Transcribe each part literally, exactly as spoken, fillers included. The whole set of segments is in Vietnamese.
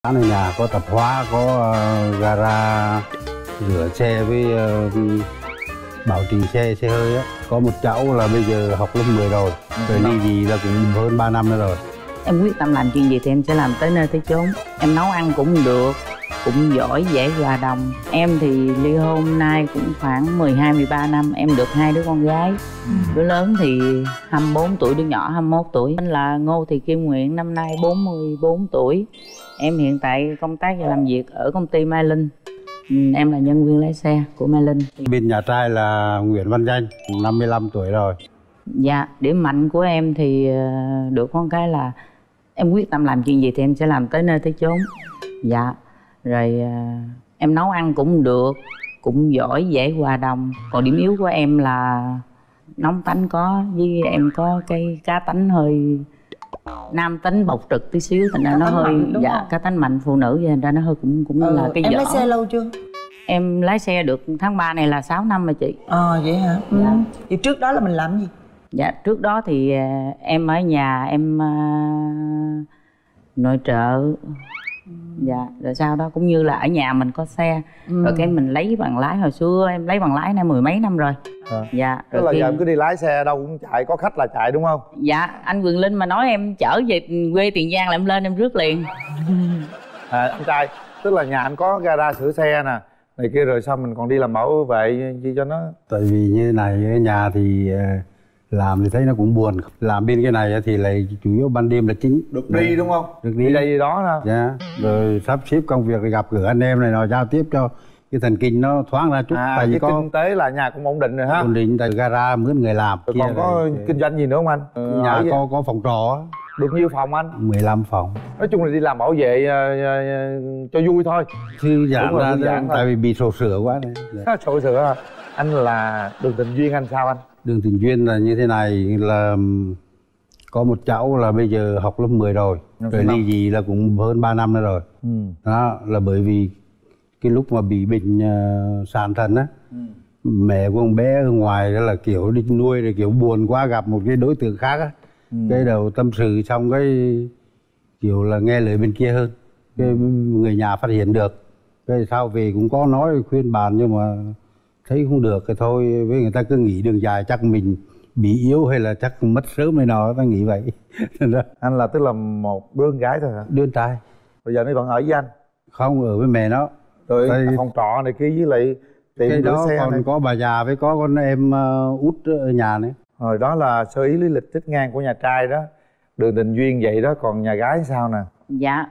Ở nhà có tạp hóa, có uh, gara rửa xe với uh, bảo trì xe, xe hơi á. Có một cháu là bây giờ học lớp mười rồi, rồi ly dị là cũng hơn ba năm nữa rồi. Em quyết tâm làm chuyện gì thì em sẽ làm tới nơi tới chốn. Em nấu ăn cũng được, cũng giỏi, dễ hòa đồng. Em thì ly hôn nay cũng khoảng mười hai mười ba năm. Em được hai đứa con gái. ừ. Đứa lớn thì hai mươi bốn tuổi, đứa nhỏ hai mươi mốt tuổi. Anh là Ngô Thị Kim Nguyện, năm nay bốn mươi bốn tuổi. Em hiện tại công tác và làm việc ở công ty Mai Linh. Em là nhân viên lái xe của Mai Linh. Bên nhà trai là Nguyễn Văn Danh, năm mươi lăm tuổi rồi. Dạ, điểm mạnh của em thì được con cái là em quyết tâm làm chuyện gì thì em sẽ làm tới nơi tới chốn. Dạ, rồi em nấu ăn cũng được, cũng giỏi, dễ hòa đồng. Còn điểm yếu của em là nóng tánh có, với em có cái cá tánh hơi nam tính bộc trực tí xíu, thành ra nó hơi mạnh, dạ không? Cá tánh mạnh phụ nữ, thành ra nó hơi cũng cũng ừ, là cái em dở. Lái xe lâu chưa? Em lái xe được tháng ba này là sáu năm rồi chị. Ờ à, vậy hả? Dạ. Ừ. Thì trước đó là mình làm gì? Dạ trước đó thì em ở nhà em uh, nội trợ. ừ. Dạ rồi sau đó cũng như là ở nhà mình có xe. ừ. Rồi cái mình lấy bằng lái, hồi xưa em lấy bằng lái nay mười mấy năm rồi. à. Dạ tức là khi... giờ em cứ đi lái xe đâu cũng chạy, có khách là chạy đúng không? Dạ anh Quyền Linh mà nói em chở về quê Tiền Giang là em lên em rước liền. à, anh trai, tức là nhà anh có gara sửa xe nè này kia, rồi sao mình còn đi làm bảo vệ chi cho nó? Tại vì như này ở nhà thì làm thì thấy nó cũng buồn. Làm bên cái này thì lại chủ yếu ban đêm là chính. Được đi à, đúng không? Được đi, đi đây đi đó nè. Dạ. Rồi sắp xếp công việc rồi gặp gỡ anh em này nọ, giao tiếp cho cái thần kinh nó thoáng ra chút. À, tại vì cái có kinh tế là nhà cũng ổn định rồi ha. Ổn định, tại gara mướn người làm. Rồi còn có rồi. Kinh doanh gì nữa không anh? Ừ, nhà có vậy? Có phòng trọ. Được nhiêu phòng anh? mười lăm phòng. Nói chung là đi làm bảo vệ uh, uh, cho vui thôi. Thư giãn ra, giãn tại vì bị sổ sửa quá này. Dạ. Sổ sửa à? Anh là đường tình duyên anh sao anh? Đường tình duyên là như thế này, là có một cháu là bây giờ học lớp mười rồi, rồi, rồi ly dị là cũng hơn ba năm nữa rồi. ừ. Đó là bởi vì cái lúc mà bị bệnh uh, sàn thần á, ừ. mẹ của con bé ở ngoài đó là kiểu đi nuôi rồi kiểu buồn quá, gặp một cái đối tượng khác á. ừ. Cái đầu tâm sự xong cái kiểu là nghe lời bên kia hơn. Cái ừ. người nhà phát hiện được, cái sau về cũng có nói khuyên bàn nhưng mà thấy không được cái thôi. Với người ta cứ nghĩ đường dài chắc mình bị yếu hay là chắc mất sớm hay nào, ta nghĩ vậy. Anh là tức là một đứa con gái thôi hả? Đứa con trai. Bây giờ nó vẫn ở với anh? Không, ở với mẹ nó. Rồi tại... phòng trọ này kia với lại tiệm cái đó xe còn này. Có bà già với có con em uh, út ở nhà nữa. Hồi đó là sơ ý lý lịch tích ngang của nhà trai đó, đường tình duyên vậy đó. Còn nhà gái sao nè? Dạ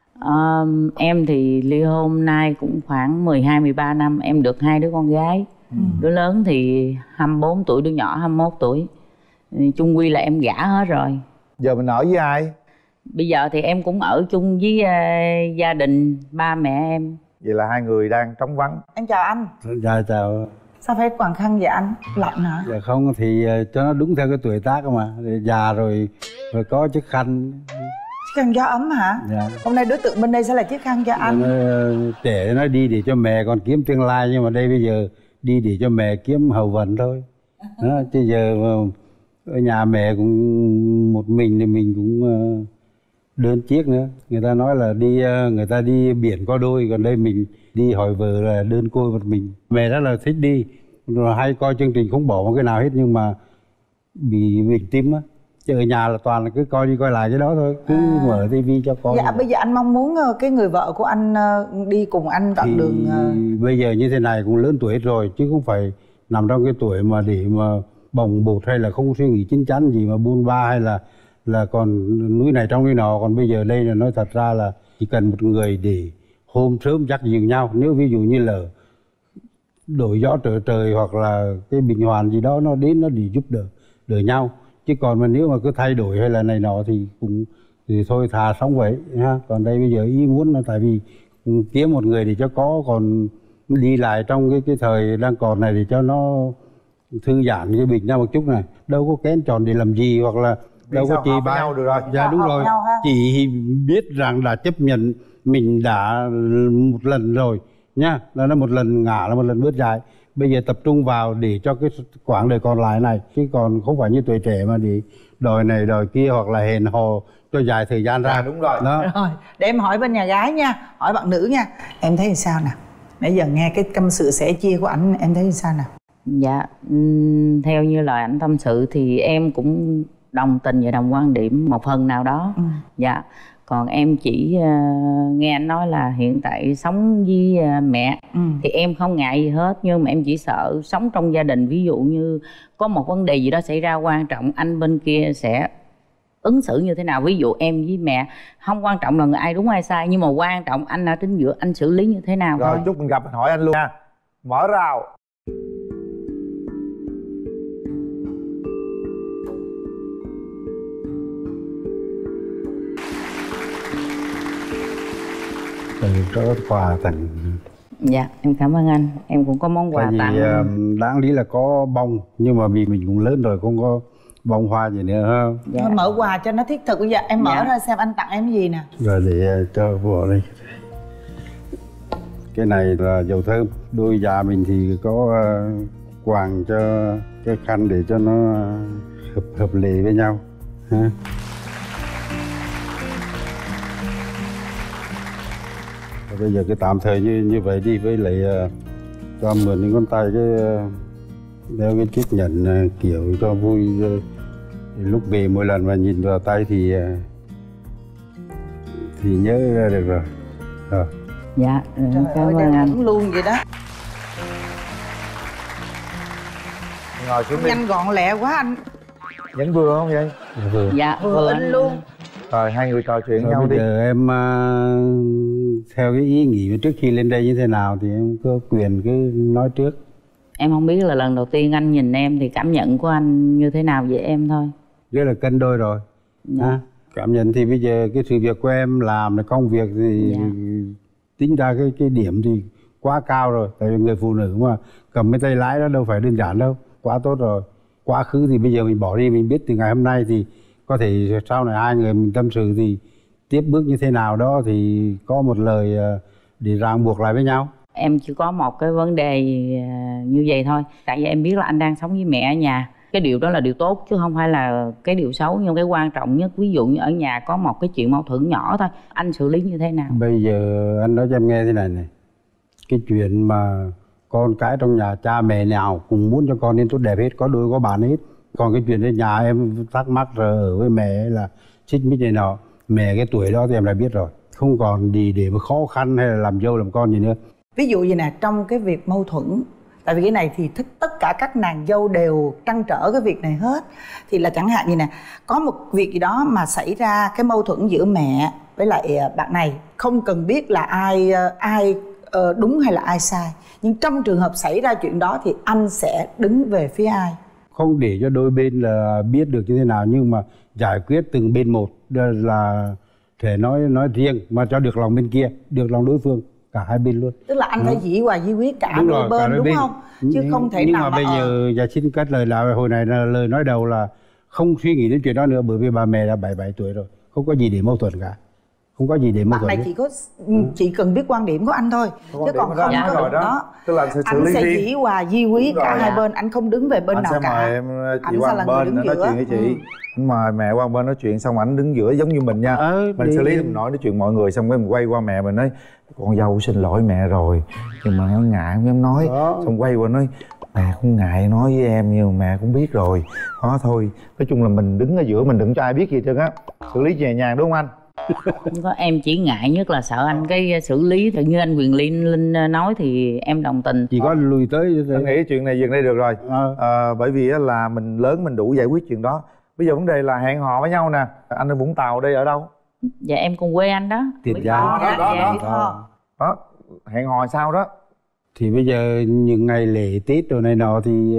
um, em thì ly hôn nay cũng khoảng mười hai mười ba năm. Em được hai đứa con gái. ừ. Đứa lớn thì hai mươi bốn tuổi, đứa nhỏ hai mươi mốt tuổi. Chung quy là em gả hết rồi. Giờ mình ở với ai? Bây giờ thì em cũng ở chung với uh, gia đình ba mẹ em. Vậy là hai người đang trống vắng. Em chào anh. Dạ chào. Sao phải quàng khăn vậy anh? Lạnh hả? Dạ không, thì cho nó đúng theo cái tuổi tác mà. Già rồi rồi có chiếc khăn. Chiếc khăn gió ấm hả? Dạ. Hôm nay đối tượng bên đây sẽ là chiếc khăn cho anh. Nó, trẻ nó đi để cho mẹ còn kiếm tương lai, nhưng mà đây bây giờ đi để cho mẹ kiếm hậu vận thôi. Đó, chứ giờ ở nhà mẹ cũng một mình thì mình cũng đơn chiếc nữa. Người ta nói là đi người ta đi biển có đôi, còn đây mình đi hỏi vợ là đơn côi một mình. Mẹ rất là thích đi, rồi hay coi chương trình không bỏ một cái nào hết, nhưng mà bị bệnh tim á. Chứ ở nhà là toàn là cứ coi đi coi lại cái đó thôi, cứ à. mở tivi cho con. Dạ bây giờ anh mong muốn cái người vợ của anh đi cùng anh đoạn đường. Bây giờ như thế này cũng lớn tuổi hết rồi, chứ không phải nằm trong cái tuổi mà để mà bồng bột hay là không suy nghĩ chín chắn gì mà buôn ba hay là là còn núi này trong núi nọ. Còn bây giờ đây là nói thật ra là chỉ cần một người để hôm sớm dắt dìu nhau. Nếu ví dụ như là đổi gió trở trời hoặc là cái bình hoàn gì đó nó đến nó để giúp đỡ đỡ nhau. Chứ còn mà nếu mà cứ thay đổi hay là này nọ thì cũng thì thôi thà sống vậy ha. Còn đây bây giờ ý muốn là tại vì kiếm một người để cho có, còn đi lại trong cái cái thời đang còn này để cho nó thư giãn cái bình ra một chút này. Đâu có kén chọn để làm gì, hoặc là vì đâu có chị ba nhau được rồi. Dạ đúng rồi, chị biết rằng đã chấp nhận mình đã một lần rồi nhá, là nó một lần ngã là một lần bước dài. Bây giờ tập trung vào để cho cái quãng đời còn lại này, chứ còn không phải như tuổi trẻ mà để đòi này đòi kia hoặc là hẹn hò cho dài thời gian ra. À, đúng rồi. Đó. Rồi, để em hỏi bên nhà gái nha, hỏi bạn nữ nha. Em thấy thì sao nè? Nãy giờ nghe cái tâm sự sẻ chia của ảnh, em thấy thì sao nè? Dạ, ừm, theo như lời anh tâm sự thì em cũng đồng tình và đồng quan điểm một phần nào đó. Ừ. Dạ, còn em chỉ uh, nghe anh nói là hiện tại sống với uh, mẹ. Ừ. Thì em không ngại gì hết, nhưng mà em chỉ sợ sống trong gia đình, ví dụ như có một vấn đề gì đó xảy ra quan trọng, anh bên kia sẽ ứng xử như thế nào. Ví dụ em với mẹ không quan trọng là người ai đúng ai sai, nhưng mà quan trọng anh ở chính giữa, anh xử lý như thế nào Rồi thôi. chút mình gặp mình hỏi anh luôn nha. Mở rào. Từ đó quà tặng. Dạ, em cảm ơn anh. Em cũng có món quà Tại vì tặng. uh, đáng lý là có bông, nhưng mà vì mình cũng lớn rồi không có bông hoa gì nữa ha. Dạ. Thôi mở quà cho nó thiết thực. Bây giờ em mở Dạ. ra xem anh tặng em cái gì nè. Rồi để uh, cho vợ đây. Cái này là dầu thơm. Đôi già mình thì có uh, quàng cho cái khăn để cho nó uh, hợp hợp lệ với nhau ha. Và bây giờ cái tạm thời như như vậy đi, với lại uh, cho mượn những ngón tay cái uh, đeo cái chiếc nhẫn uh, kiểu cho vui. Uh, lúc về mỗi lần mà nhìn vào tay thì uh, thì nhớ ra được rồi. Rồi. Dạ, rồi, Trời cảm ơi, ơn đang anh. cũng luôn vậy đó. Ngồi xuống đi. Nhanh gọn lẹ quá anh. Vẫn vừa không vậy? Vừa. Dạ, Vừa vừa in anh luôn. Rồi hai người trò chuyện Rồi nhau bây đi. giờ em uh, theo cái ý nghĩ trước khi lên đây như thế nào thì em có quyền cứ nói trước. Em không biết là lần đầu tiên anh nhìn em thì cảm nhận của anh như thế nào về em thôi. Rất là cân đôi rồi. Dạ. Ha? Cảm nhận thì bây giờ cái sự việc của em làm là công việc thì Dạ. tính ra cái cái điểm thì quá cao rồi. Tại vì người phụ nữ mà cầm cái tay lái đó đâu phải đơn giản đâu. Quá tốt rồi. Quá khứ thì bây giờ mình bỏ đi, mình biết từ ngày hôm nay thì có thể sau này hai người mình tâm sự thì tiếp bước như thế nào đó thì có một lời để ràng buộc lại với nhau. Em chỉ có một cái vấn đề à, như vậy thôi. Tại vì em biết là anh đang sống với mẹ ở nhà. Cái điều đó là điều tốt chứ không phải là cái điều xấu. Nhưng cái quan trọng nhất, ví dụ như ở nhà có một cái chuyện mâu thuẫn nhỏ thôi, anh xử lý như thế nào? Bây giờ anh nói cho em nghe thế này này. Cái chuyện mà con cái trong nhà cha mẹ nào cũng muốn cho con nên tốt đẹp hết, có đôi có bạn hết. Còn cái chuyện ở nhà em thắc mắc rồi ở với mẹ là xích mích này nọ, mẹ cái tuổi đó thì em đã biết rồi. Không còn gì để mà khó khăn hay là làm dâu làm con gì nữa. Ví dụ gì nè, trong cái việc mâu thuẫn, tại vì cái này thì thích tất cả các nàng dâu đều trăn trở cái việc này hết. Thì là chẳng hạn như nè, có một việc gì đó mà xảy ra cái mâu thuẫn giữa mẹ với lại bạn này, không cần biết là ai ai đúng hay là ai sai, nhưng trong trường hợp xảy ra chuyện đó thì anh sẽ đứng về phía ai? Không để cho đôi bên là biết được như thế nào, nhưng mà giải quyết từng bên một là thể nói nói riêng mà cho được lòng bên kia, được lòng đối phương, cả hai bên luôn. Tức là anh phải dĩ hòa vi quyết cả đúng đôi rồi, bên, cả đôi đúng bên. không? Chứ nhưng, không thể nhưng nào mà, mà bây ờ... giờ giờ xin cắt lời là hồi này là lời nói đầu là không suy nghĩ đến chuyện đó nữa, bởi vì bà mẹ đã bảy mươi bảy tuổi rồi, không có gì để mâu thuẫn cả, không có gì để mâu bạn thuẫn này hết. chỉ có chỉ cần biết quan điểm của anh thôi, Quan chứ điểm còn của không anh có rồi đó. đó. Tức là anh sẽ xử Anh lý sẽ riêng. dĩ hòa vi quyết Đúng cả rồi. hai bên, anh không đứng về bên Anh nào sẽ cả. mời em chị Anh sẽ qua là một người bên đứng để nói giữa. chuyện với chị. Anh mời mẹ qua một bên nói chuyện, xong ảnh đứng giữa giống như mình nha. Ờ, Mình đi, xử lý, đi. mình nói nói chuyện mọi người, xong cái mình quay qua mẹ mình nói con dâu xin lỗi mẹ rồi, nhưng mà nó ngại không dám nói. Đó. Xong quay qua nói mẹ không ngại nói với em, nhưng mà mẹ cũng biết rồi. Đó thôi, nói chung là mình đứng ở giữa, mình đừng cho ai biết gì hết trơn á. Xử lý nhẹ nhàng đúng không anh? Không có, em chỉ ngại nhất là sợ anh cái xử lý tự như anh Quyền Linh Linh nói thì em đồng tình. Chỉ có lùi tới Anh nghĩ chuyện này dừng đây được rồi. Ờ. À, bởi vì á là mình lớn mình đủ giải quyết chuyện đó. Bây giờ vấn đề là hẹn hò với nhau nè. Anh ở Vũng Tàu đây ở đâu? Dạ em cùng quê anh đó. Tiền Mỹ Giang. Tho Đó, đó, dạ. đó. Đó, hẹn hò sao đó? Thì bây giờ những ngày lễ Tết rồi này nọ thì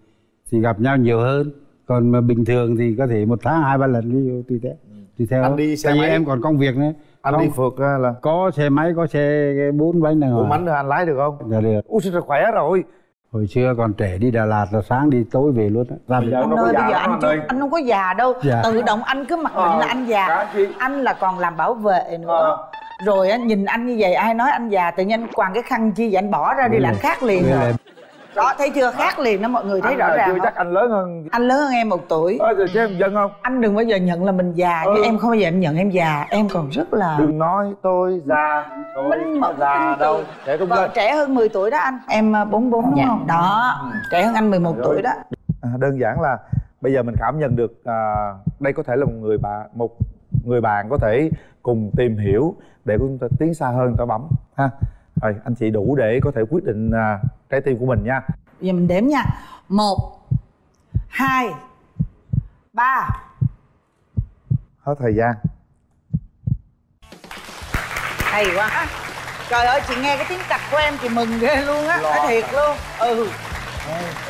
thì gặp nhau nhiều hơn. Còn mà bình thường thì có thể một tháng hai ba lần, ví dụ tùy theo. Tùy theo. Anh đi xe Tại vì máy. em còn công việc nữa. Anh không, đi phượt á là có xe máy, có xe bốn bánh đàng bốn hoàng. bánh nữa anh lái được không? Dạ được. Ui sao khỏe rồi. Hồi xưa còn trẻ đi Đà Lạt là sáng đi tối về luôn á. Làm Dạ. Anh nó có ơi, già bây giờ lắm anh anh chưa, ơi. anh không có già đâu. Dạ. Tự động anh cứ mặc định Ờ, là anh già. cái gì? Anh là còn làm bảo vệ nữa. Ờ. Rồi á, nhìn anh như vậy ai nói anh già, tự nhiên anh quàng cái khăn chi vậy anh bỏ ra đi là anh khác liền Đây rồi. là Đó, thấy chưa, khác liền đó, mọi người thấy anh rõ ràng chưa không? chắc anh lớn hơn. Anh lớn hơn em một tuổi. Ờ, rồi chứ em giận không? Anh đừng bao giờ nhận là mình già, Ừ. chứ em không bao giờ em nhận em già. Em còn rất là Đừng nói tôi già, tôi Minh mẫn, già tinh đâu. tường. Trẻ cũng Vâng, lên. trẻ hơn mười tuổi đó anh. Em bốn mươi bốn đúng Dạ. không? Đó, trẻ hơn anh mười một Rồi. tuổi đó. À, đơn giản là bây giờ mình cảm nhận được à, đây có thể là một người bạn, một người bạn có thể cùng tìm hiểu để chúng ta tiến xa hơn, ta bấm ha. Rồi anh chị đủ để có thể quyết định à, trái tim của mình nha. Bây giờ mình đếm nha. Một, hai, ba. Hết thời gian. Hay quá. Trời ơi, chị nghe cái tiếng cạch của em chị mừng ghê luôn á. Nói thiệt luôn. Ừ.